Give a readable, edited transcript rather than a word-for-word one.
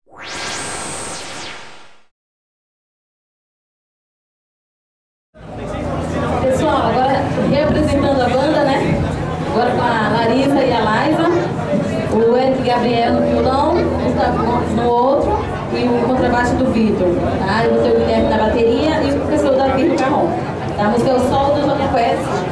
Pessoal, agora representando a banda, né? Agora com a Larissa e a Laisa, o Eric Gabriel no violão, o Gustavo Gomes no outro e o contrabaixo do Vitor, tá? Eu vou ter o Guilherme na bateria e o professor Davi no carrom. A música é o Sol do Antônio Quest.